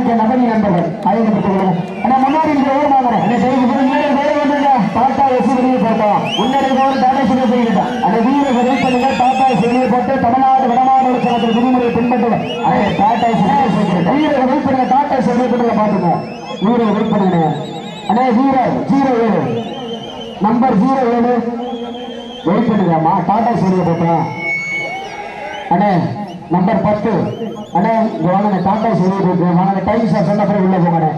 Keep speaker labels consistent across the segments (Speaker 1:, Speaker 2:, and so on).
Speaker 1: நபரி நண்பர்கள் அறிமுகப்படுத்திக் முன்னாடி டாடா எஸ் வெளியே போட்டோம். முன்னாடி டாடா செய்யப்பட்டான். அந்த வீரர்கள் வெயிட் பண்ணுங்க. டாடா வெளியே போட்டு தமிழ்நாடு வடமாநில சங்கத்தில் விதிமுறையை பின்பற்றுவோம். டாடா வீரர்கள் வெயிட் பண்ணுங்க. டாடா வெளியே போட்டு பாத்துங்க. வீரர்கள் வெயிட் பண்ணுங்க. அண்ணே வீரர் 07 நம்பர் 07 வெயிட் பண்ணுங்கம்மா. டாடா வெளியே போட்டோம். அண்ணே நம்பர் 10 அண்ணே வாங்க. டாடா வெளியே போட்டு வாங்க. டைம் சார் சொன்ன பிறகு உள்ள போங்க.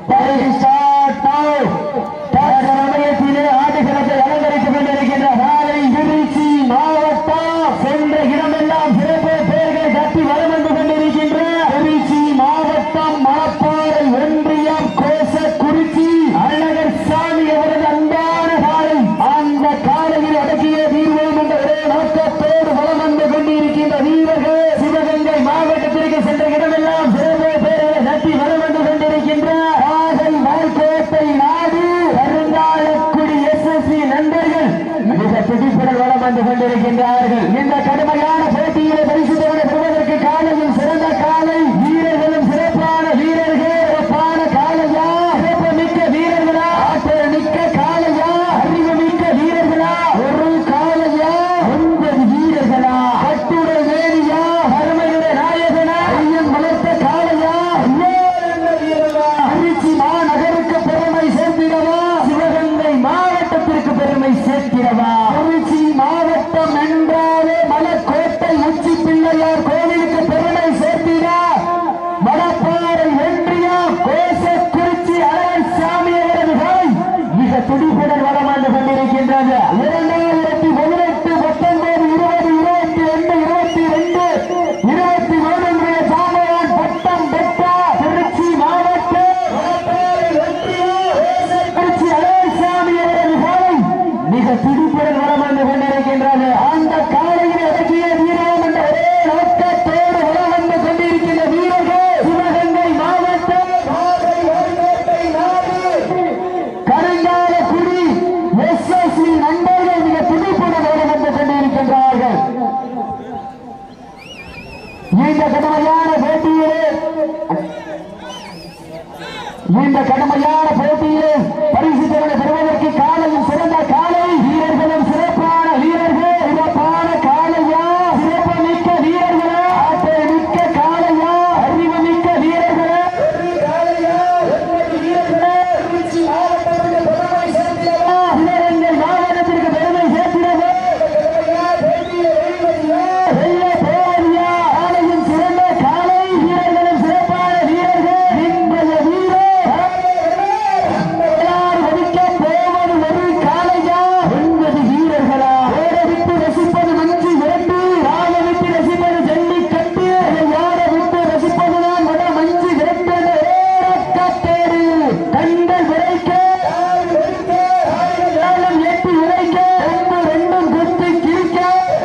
Speaker 1: ஆடுகளத்தை அலங்கரித்துக் கொண்டிருக்கின்ற நாளை திருச்சி மாவட்டம் சென்ற இடமெல்லாம் சிறப்பு பெயர்கள் கட்டி வலம் வந்து கொண்டிருக்கின்ற திருச்சி மாவட்டம் மணப்பாறை ஒன்றியம் கோசக்குறிச்சி அழகர் சாமி அவரது அன்பான காலை. அந்த காலையில் அடக்கிய தீர்வோம் என்ற ஒரே நோக்கத்தோடு வலம் வந்து கொண்டிருக்கின்ற வீரர்கள் சிவகங்கை மாவட்டத்திற்கு சென்ற இடமெல்லாம் சிறப்பு பெயர்களை கட்டி வலம் வந்து கொண்டிருக்கின்ற வாழ்க்கோட்டை நாடு வருங்காலக்குடி எஸ்எஸ்சி நண்பர்கள் மிக துடிப்புடன் வலம் வந்து கொண்டிருக்கின்றார்கள். இந்த கடுமையான போட்டியிலே பரிசு பெறுவதற்கு காலையில் சிறந்த காலை வீரர்களும் சிறப்பான வீரர்கள். சிறப்பான காலையா, சிறப்பு மிக்க வீரர்களா, ஆற்றல் மிக்க காலையா, அறிவு மிக்க வீரர்களா, ஒரு காலையா 9 வீரர்களா, கட்டுடல் வேணியா, அருமையுடைய நாயகனா, ஐயன் வளர்த்த காலையா, திருச்சி மாநகருக்கு பெருமை சேர்த்திடவா, சிவகங்கை மாவட்டத்திற்கு பெருமை சேர்த்திடவா. திருச்சி மாவட்டம் என்றாலே மலக்கோட்டை உச்சி பிள்ளையார் கோவிலுக்கு பெருமை சேர்த்திட மணப்பாறை ஒன்றியம் கோசக்குறிச்சி அழகர் சாமி அவரது காலை மிக துடிப்புடன் வலம் வந்து கொண்டிருக்கின்றது. 2018, 19, 20, 22, 23 சாமியான் பட்டம் பெற்ற திருச்சி மாவட்டம் திருச்சி அழகர் சாமி அவரது காலை மிக துடிப்புடன் வலம் வந்து கொண்டிருக்கின்றது. அந்த காலையில் அடக்கிய வீரம் என்ற ஒரே நோக்கத்தோடு வலம் வந்து கொண்டிருக்கின்ற வீரர்கள் சிவகங்கை மாவட்டம் கருங்காலக்குடி எஸ்எஸ்சி நண்பர்கள் மிக துடிப்புடன் வலம் வந்து கொண்டிருக்கின்றார்கள். இந்த கடுமையான போட்டியிலே பரிசு பெறுவதற்கு காலையும் சிறந்த காலை வீரர்களும் சிறப்பான வீரர்கள். சிறப்பான காலையா, சிறப்பு மிக்க வீரர்களா, ஆற்றல் மிக்க காலையா, அறிவு மிக்க வீரர்களா, சிவகங்கை மாவட்டத்திற்கு பெருமை சேர்த்திடவா, வெள்ள போவதியா, காலையும் சிறந்த காலை வீரர்களும் சிறப்பான வீரர்கள். இன்றைய வீரர் ஒதுக்க போவது ஒரு காலையா 9 வீரர்களா, ஓட விட்டு ரசிப்பது மஞ்சு விரட்டு, ஆட விட்டு ரசிப்பது ஜல்லிக்கட்டு, யார விட்டு ரசிப்பதுதான் வட மஞ்சு விரட்டு. ஓரக்கத்தோடு கண்கள் விரைக்க எட்டு விரைக்க ரெண்டும் குத்து கிழிக்க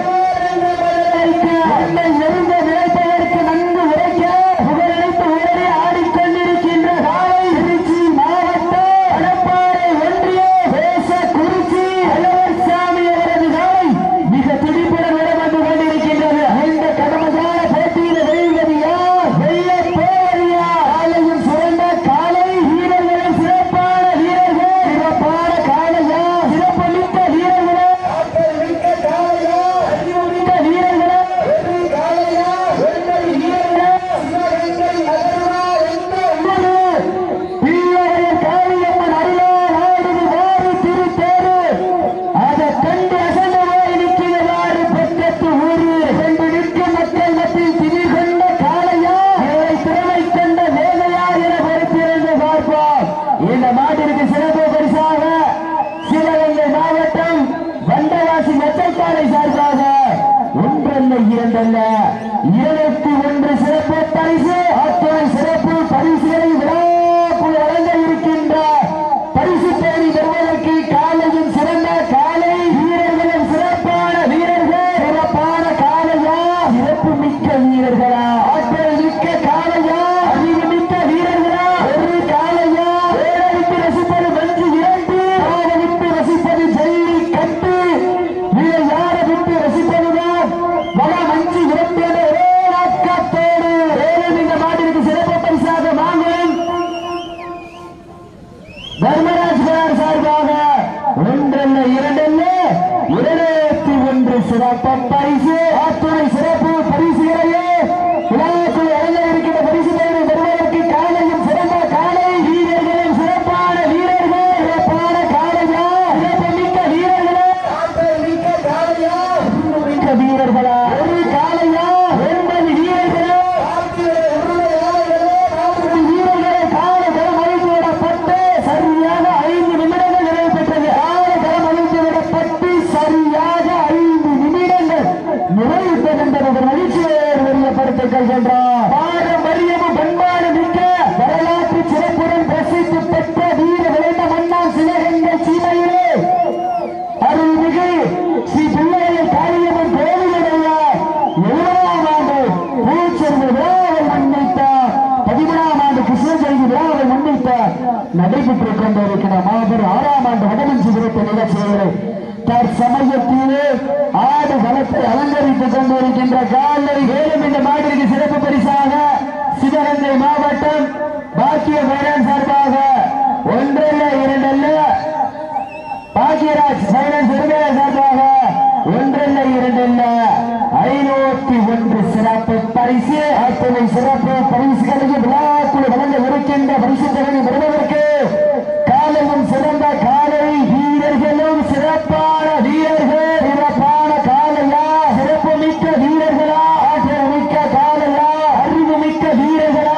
Speaker 1: நெருங்க நினைப்பதற்கு நன்கு உரைக்க புகழடைத்து ஓடி ஆடிக்கொண்டிருக்கின்ற காலை திருச்சி மாவட்டம் மணப்பாறை ஒன்றியம் கோசக்குறிச்சி அழகர் சாமி அவரது காலை மிக துடிப்புடன் வலம் வந்து கொண்டிருக்கின்றது. இந்த கடுமையான போட்டியில் வெல்வது யார், வெல்ல போவது யார்? காலையும் சிறந்த காலை வீரர்களும் சிறப்பான வீரர்கள். சிறப்பான காலையா, சிறப்பு மிக்க வீரர்களா, மிக்க காலையா, அறிவு மிக்க வீரர்களா, காலையா, வீரர்களா, சிவகங்கை நகரா என்ற பிள்ளைகள் காளியம்மன் அருளால் ஆடுது வாரு திருத்தேரு. அதை கண்டு அசந்து போய் நிற்கிறவாறு பக்கத்து ஊரு கண்டு நிற்கும் மக்கள் மத்தியில் திமிர் கொண்ட காளையா, இவரை திறமை கொண்ட வேலையா என பொறுத்திருந்து பார்ப்போம். இந்த மாட்டிற்கு சிறப்பு பரிசாக சிவகங்கை மாவட்டம் வண்டவாசி மச்சக்காலை சார்பாக ஒன்றல்ல இரண்டல்ல 21 சிறப்பு பரிசு, அத்தனை சிறப்பு பரிசுகளை விழாக்குள் வழங்க இருக்கின்ற பரிசு தேடி வருவதற்கு காலையும் சிறந்த காலை வீரர்களும் சிறப்பான வீரர்கள். சிறப்பான காலையா, சிறப்பு மிக்க வீரர்களா, ஆற்றல் மிக்க காலையா, அறிவு மிக்க வீரர்களா, ஒரு காலையா, ஓடவிட்டு ரசிப்பது மஞ்சு விரட்டு, ஆடவிட்டு ரசிப்பது ஜல்லிக்கட்டு, யார விட்டு ரசிப்பதுதான் வட மஞ்சு விரட்டு. நோக்கத்தோடு இந்த மாட்டிற்கு சிறப்பு பரிசாக வாங்க சிறப்பு பரிசு அத்துணை சிறப்பு பரிசுகளையே விழாக்குள் அழக இருக்கின்ற பரிசுகளை பெறுவதற்கு காலையும் சிறந்த காலை வீரர்களும் சிறப்பான வீரர்கள் சிறப்பான காலையா சிறப்பு மிக்க வீரர்களா மிக்க காலையா மிக்க வீரர்களா ஒரு காலையா 9 வீரர்களா வீரர்களை காலை களம் அழைத்து விடப்பட்டு சரியாக 5 நிமிடங்கள் நிறைவேற்றது. காலை களம் அழைத்து விடப்பட்டு சரியாக 5 நிமிடங்கள் நிறைவேற்றது என்பது மகிழ்ச்சியோடு வெளியப்படுத்திக் கொள்கின்றார். பாரம்பரியமும் பண்பாடு மிக்க வரலாற்று சிறப்புடன் பிரசித்தி பெற்ற வீர விளைந்த மன்னார் சிவகங்கை சீமையிலே அருள்மிகு ஸ்ரீ பிள்ளையை காளியம்மன் கோவிலுடைய 7ஆம் ஆண்டு பூச்செறிவு விழாவை முன்னிட்ட 13ஆம் ஆண்டு கிருஷ்ண ஜெயந்தி விழாவை முன்னிட்ட நடைபெற்றுக் கொண்டிருக்கிற மாபெரும் 6ஆம் ஆண்டு வடமஞ்சி குறித்த நிகழ்ச்சிகளை தற்சமயத்திலே ஆடு களத்தை அலங்கரித்துக் கொண்டிருக்கின்ற காலை மேலும் இந்த மாட்டிற்கு சிறப்பு பரிசாக சிவகங்கை மாவட்டம் பாக்கிய பைனான்ஸ் சார்பாக 1 அல்ல 2 அல்ல பாக்கியராஜ் பைனான்ஸ் உரிமையாளர் சார்பாக 1 அல்ல 2 அல்ல 501 சிறப்பு பரிசு அத்தனை சிறப்பு பரிசுகளுக்கு விழாக்குழு வழங்க இருக்கின்ற பரிசு தொகை பெறுவதற்கு காலையும் சிறந்த காலை வீரர்களும் சிறப்பான வீரர்கள் சிறப்பான காலையா சிறப்பு மிக்க வீரர்களா ஆற்றல் மிக்க காலையா அறிவு மிக்க வீரர்களா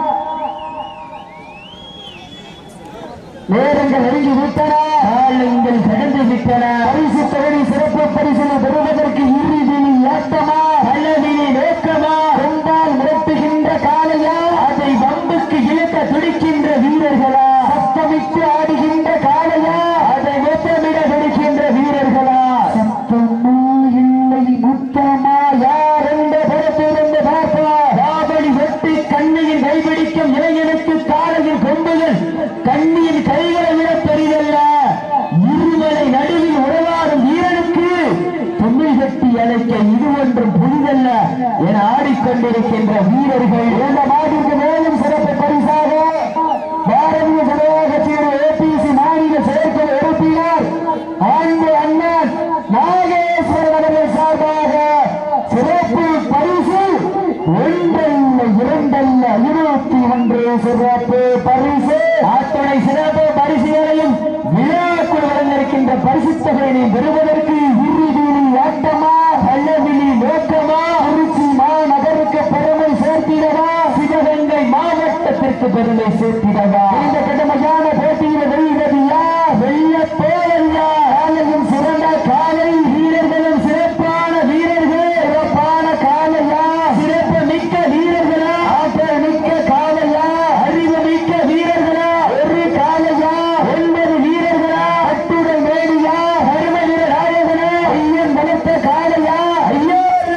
Speaker 1: நேரங்கள் நெருங்கி விட்டன காலங்கள் கடந்து விட்டன. பரிசு தொகை சிறப்பு பரிசினை பெறுவதற்கு இறுதியில் ஏற்றமா அல்லவினை நோக்கமா கொண்டால் மிரட்டுகின்ற காலையா அதை வம்புக்கு இழுக்க துடிக்கின்ற வீரர்களா சத்தமிட்டு ஆடுகின்ற காலையா அதை வெப்பமிட துடிக்கின்ற வீரர்களா சத்தமா இல்லை முத்தமா யார் என்ற புறத்திலிருந்து பார்ப்பா ராபடி வெட்டி கண்ணியின் கைபிடிக்கும் இளைஞனுக்கு காலையில் கொம்புகள் கண்ணியின் கைகளை விட பெரிதல்ல இருவரை நடுவில் உறவாடும் வீரனுக்கு தொழில் கட்டி அழைக்க இது ஒன்றும் புதிதல்ல என ஆடிக்கொண்டிருக்கின்ற வீரர்கள் இந்த மாட்டிற்கு மேலும் சிறப்பு பரிசாக பாரதிய ஜனதா கட்சியின் ஏபிசி மாநில செயற்குழு உறுப்பினர் அன்பு அண்ணன் நாகேஸ்வரன் அவர்கள் சார்பாக சிறப்பு பரிசு 1 அல்ல 2 அல்ல 21 சிறப்பு பரிசு அத்துணை சிறப்பு பரிசுகளையும் விழாக்குள் வழங்கியிருக்கின்ற பரிசு தொகையினை பெறுவதற்கு இறுதியில் ஆட்டமா அல்லவிழி நோக்கமா திருச்சி மாநகருக்கு பெருமை சேர்த்திடவா சிவகங்கை மாவட்டத்திற்கு பெருமை சேர்த்திடவா இந்த கடுமையான போட்டியில் வெல்வது யார் வெல்ல போவல்ல காலையும் சிறந்த காலை வீரர்களும் சிறப்பான வீரர்கள் சிறப்பான காலையா சிறப்பு மிக்க வீரர்களா ஆற்றல் மிக்க காலையா அறிவு மிக்க வீரர்களா ஒரு காலையா 9 வீரர்களா அட்டுடன் மேடியா அருமை வீர நாயகனா ஐயன் பலத்த காலையா ஐயோ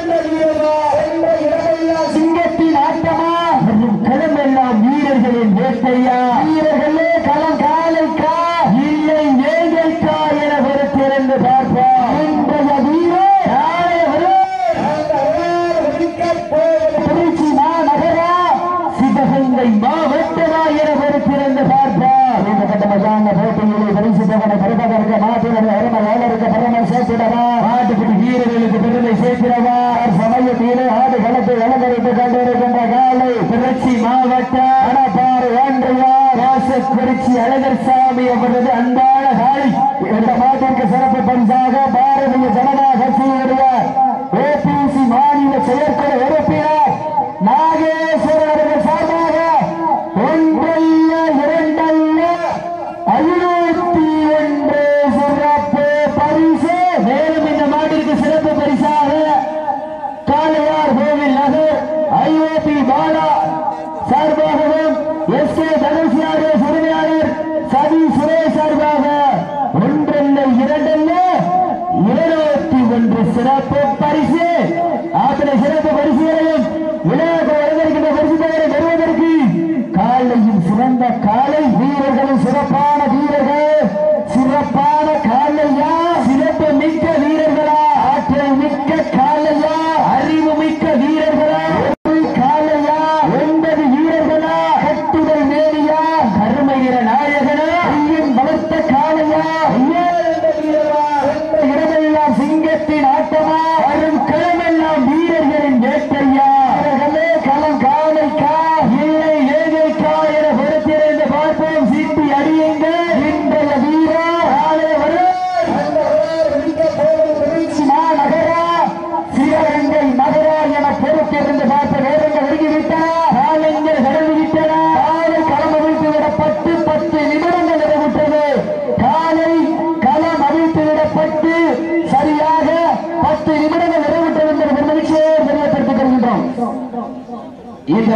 Speaker 1: சிங்கத்தின் ஆட்டமா மற்றும் களமெல்லாம் வீரர்களின் வேட்டையா வீரர்களே களம் காலைக்கா இல்லை வேங்கைக்கா என பொறுத்திருந்து பார்ப்போம் இன்றைய வீரர் நாளை திருச்சி மாநகரா சிவகங்கை மாவட்டமா என பொறுத்திருந்து பார்ப்போம் இந்த கட்டமையான போட்டிகளை பரிசு தொகை பெறுவதற்கு நாட்டினுடைய அருமையாளருக்கு பெருமை சேர்த்திடவா நாட்டுக்குடி வீரர்களுக்கு பெருமை சேர்த்திடவா சமயத்திலே ஆடு களத்தை அலங்கரித்துக் கொண்டிருக்கின்ற காலை திருச்சி மாவட்ட மணப்பாறை ஒன்றிய ராசக்குறிச்சி அழகர் சாமி அவரது அன்பான காலை இந்த மாட்டிற்கு சிறப்பு பரிசாக பாரதிய ஜனதா கட்சியினுடைய ஏபிசி மாநில செயற்குழு உறுப்பினர் நாகேஸ்வரன் அவர்கள் சார்பாக 1 அல்ல 2 அல்ல 501 சிறப்பு பரிசு மேலும் இந்த மாட்டிற்கு சிறப்பு பரிசாக காளையார் கோவில் நகர் ஐஓபி பாலா சார்பாகவும் எஸ்கே தனுஷியாரே உரிமையாளர் சதி சுரேஷ் சார்பாக 1 அல்ல 2 அல்ல 21 சிறப்பு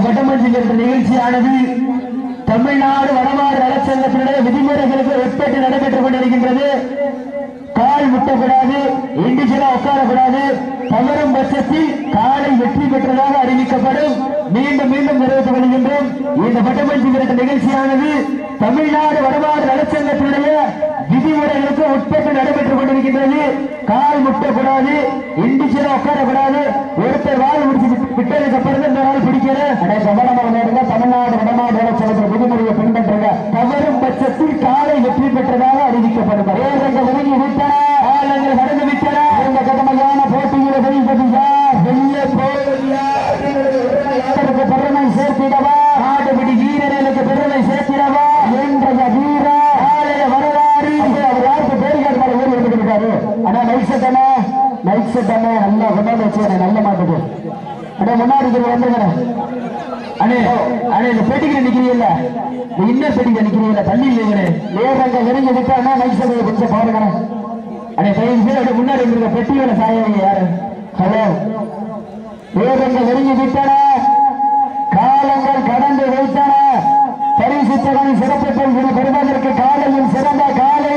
Speaker 1: வட்டமஞ்சி என்ற நிகழ்ச்சியானது தமிழ்நாடு வடமாறு நலச்சங்கத்தினுடைய விதிமுறைகளுக்கு உட்பட்டு நடைபெற்றுக் கொண்டிருக்கின்றது. கால் முட்டக்கூடாது, இண்டிஜுவலா உட்காரக்கூடாது. தவறும் பட்சத்தில் காலை வெற்றி பெற்றதாக அறிவிக்கப்படும். மீண்டும் மீண்டும் நிறைவேற்றிக் கொள்கின்றோம். இந்த வட்டமஞ்சி விரட்டு நிகழ்ச்சியானது தமிழ்நாடு வடமாறு நலச்சங்கத்தினுடைய விதிமுறைகளுக்கு உட்பட்டு நடைபெற்றுக் கொண்டிருக்கின்றது. கால் முட்டக்கூடாது, இண்டிஜுவலா உட்காரக்கூடாது. ஒருத்தர் வாழ் முடிச்சு விட்டதுக்கு அப்புறம் இந்த நாள் பிடிக்கிறேன். தமிழ்நாடு வடமாறு நலச்சங்கத்தின் விதிமுறையை பின்பற்றுங்க. தவறும் பட்சத்தில் காலை வெற்றி பெற்றதாக அறிவிக்கப்படும். ஒதுங்கி விட்டன, காலங்கள் கடந்து விட்டன. இந்த கடுமையான போட்டியில் பெருமை சேர்த்திடவா, நாட்டுப்படி வீரர்களுக்கு பெருமை சேர்த்திடவா என்றைய வீர ஆலய வரலாறு. அவர் யாருக்கு பேர் கேட்பாரு ஊர் வந்துருக்காரு. ஆனா மைக் செட்டானே நல்லா கொண்டாந்து வச்சு நல்ல மாட்டுக்கு அடே முன்னாடி வந்துக்கிறேன். அண்ணே அண்ணே இந்த பெட்டிக்கிற நிக்கிறீல்ல, இன்னும் பெட்டிக்கிற நிக்கிறீல்ல, தள்ளி இல்லைங்களே. நேரங்க நெருங்கி விட்டானா மைக் செட்டை கொஞ்சம் பாருங்க. அடே தயவு செய்து அப்படி முன்னாடி இருக்க பெட்டியோட சாயவங்க யாரு? ஹலோ, நேரங்க நெருங்கி விட்டன, காலங்கள் கடந்து வைத்தன. பரிசு தொகை சிறப்பு பரிசு பெறுவதற்கு காலையில் சிறந்த காலை.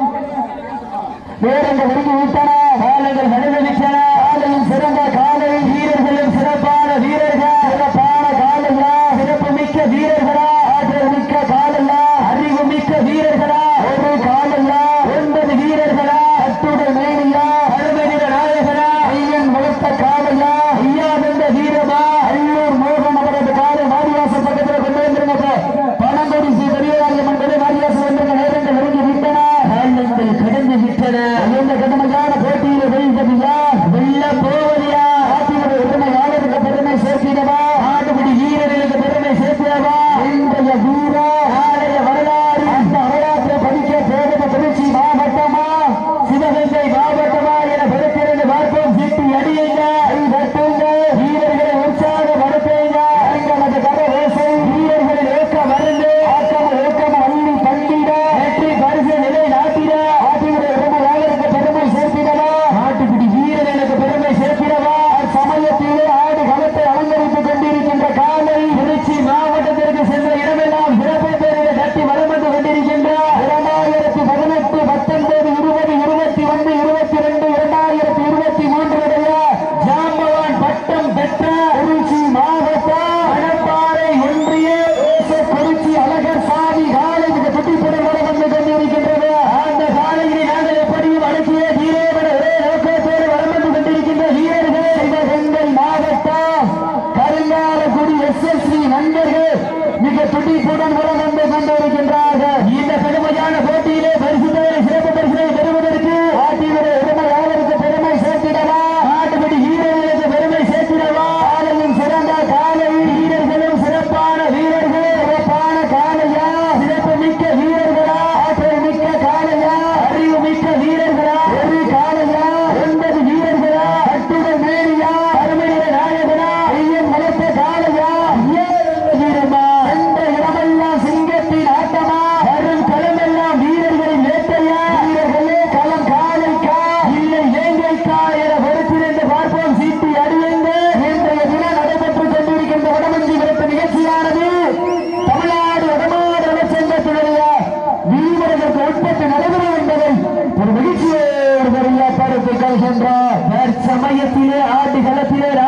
Speaker 1: நேரங்கள் நெருங்கி விட்டன, காலங்கள் கடந்து விட்டன. காலையில் சிறந்த காலை, வீரர்களும் சிறப்பான வீரர்கள், சிறப்பான காலையா, சிறப்பு மிக்க வீரர்களா, ஆற்றல் மிக்க காலையா, அறிவு மிக்க வீரர்களா, ஒரு காலையா, 9 வீரர்களா, அத்துடன் மேனியா, அருமையிட நாயகனா, ஐயன் வளர்த்த காலையா, ஐயாவந்த வீரமா, ஐயூர் மோகன் அவரது காலை வாரியாசம் பக்கத்தில் கொண்டு வந்திருங்க. பணங்கொடி ஸ்ரீ பெரியவாரியம்மன் கொண்டு வாரியாசம் வந்திருக்க. நேரங்கள் நெருங்கி விட்டன, காலங்கள் கடந்து விட்டன. இந்த கடுமையான போட்டியில் வெல்வதியா, வெல்ல போவதியா, ஆட்சியுடைய உரிமையாளருக்கு பெருமை சேர்த்திடவா, நாட்டுப்படி வீரர்களுக்கு பெருமை சேர்த்திடவா. இன்றைய வீர ஆலய வரலாறு, அந்த வரலாற்றை படிக்க போகிற திருச்சி மாவட்டமா சிவகங்கை மாவட்டமா என பெருத்திருந்து பார்ப்போம். சீட்டி அடியுங்க, வீரர்களை உற்சாகப்படுத்துங்க. எங்களது கரவேசை வீரர்களின் ஏக்க மருந்து, ஆக்கம ஏக்கம அள்ளி பண்டிட வெற்றி பரிசு நிலை நாட்டிட. ஆட்சியுடைய உரிமையாளருக்கு பெருமை சேர்த்திடவா, நாட்டுப்பிடி வீரர்களுக்கு பெருமை சேர்த்திடவா. சமயத்திலே ஆடு களத்தை அலங்கரித்துக் கொண்டிருக்கின்ற காலை திருச்சி மாவட்டத்திற்கு சென்ற இடமெல்லாம் சிறப்பு பேரில் கட்டி வலம் வந்து கொண்டிருக்கின்ற 2018, 19, 20, 21, 22, 2023 ஜாம்பவான் பட்டம் பெற்ற திருச்சி மாவட்டம் மணப்பாறை ஒன்றிய குறிச்சி அழகர் சாமி காலை துட்டிப்புடன் வலம் வந்து கொண்டிருக்கின்றது. அந்த காலையை நாங்கள் எப்படியும் அடக்கிய தீரேவன ஒரே நோக்கத்தோடு வலம் வந்து கொண்டிருக்கின்ற வீரர்கள் சிவகங்கை மாவட்டம் கருங்காலக்குடி SSV நண்பர்கள் மிக துடிப்புடன் வலம் வந்து கொண்டிருக்கின்றார்கள். இந்த கடுமையான போட்டியிலே பரிசுகளை சிறப்பு பரிசுகளை பெறுவதற்கு ஆட்சியுடைய உரிமையாளருக்கு பெருமை சேர்த்திடவா, நாட்டுப்படி வீரர்களுக்கு பெருமை சேர்த்திடவா. காலையும் சிறந்த காலை, வீரர்களும் சிறப்பான வீரர்கள், சிறப்பான காலையா, சிறப்பு மிக்க வீரர்களா, ஆற்றல் மிக்க காலையா, அறிவு மிக்க வீரர்களா, ஒரு காலையா, 9 வீரர்களா, அத்துடன் மேரியா, அருமையிட நாயகனா, ஐயன் வளர்த்த காலையா, வீரமா. என்ற இடமெல்லாம் சிங்கத்தின் ஆட்டமா, வரும் களமெல்லாம் வீரர்களின் வேட்டையா. வீரர்களே களம் காலைக்கா இல்லை வேங்கைக்கா என பொறுத்திருந்து பார்ப்போம். சீட்டி அடியுங்க. இன்றைய தினம் நடைபெற்றுக் கொண்டிருக்கின்ற வடமஞ்சி விரட்டு நிகழ்ச்சியானது தமிழ்நாடு வடமாறு நலச்சங்கத்தினுடைய வீரர்களுக்கு உட்பட்டு நடைபெறும் என்பதை ஒரு மகிழ்ச்சியோடு படுத்திக் கொள்கின்றார். தற்சமயத்திலே ஆட்டு களத்திலே